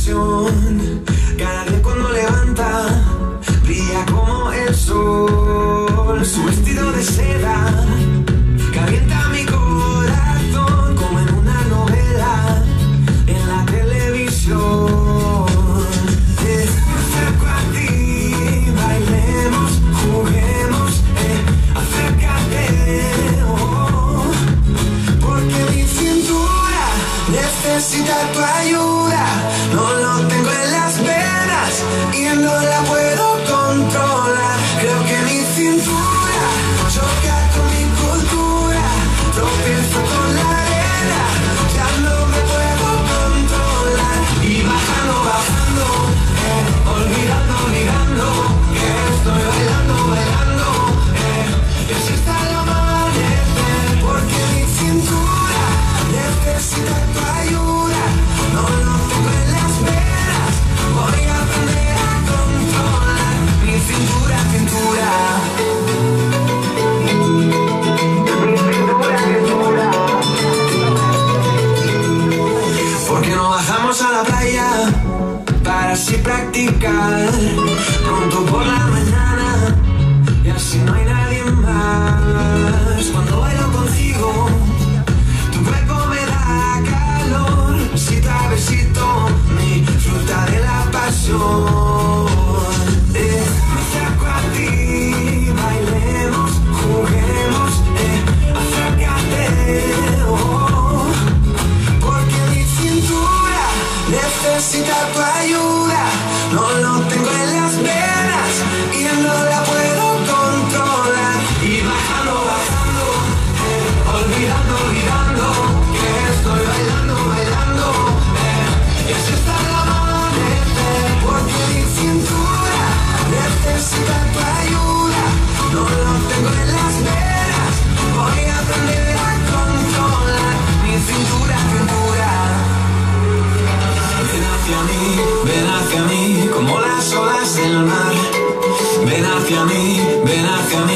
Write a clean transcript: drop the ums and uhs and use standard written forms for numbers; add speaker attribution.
Speaker 1: pasión. Cada día cuando levanta, brilla como el sol. Su vestido de seda calienta mi corazón, como en una novela en la televisión. Me acerco a ti, bailemos, juguemos, acércate, oh, porque mi cintura necesita tu ayuda. No lo tengo en las venas y no la puedo controlar. Creo que mi cintura choca con mi cultura. Tropiezo con la arena, ya no me puedo controlar. Y bajando, bajando, olvidando, olvidando, que estoy bailando, bailando, y así está el amanecer. Porque mi cintura necesita tu ayuda. No lo tengo en las venas, voy a aprender a controlar mi cintura, cintura. ¿Por qué no bajamos a la playa para así practicar pronto por la mañana? Y así no hay nadie más. Cuando bailo contigo, tu cuerpo me da calor. Besito a besito, mi fruta de la pasión. Me acerco a ti, bailemos, juguemos, acércate, oh, porque mi cintura necesita tu ayuda. No lo tengo en las venas y no la puedo controlar. Y bajando, bajando, olvidando, olvidando, que estoy bailando, bailando, y así está el amanecer. Porque mi cintura necesita tu ayuda. No lo tengo en las venas, voy a aprender a controlar mi cintura, cintura. Ven hacia mí, como las olas del mar. Ven hacia mí, ven hacia mí.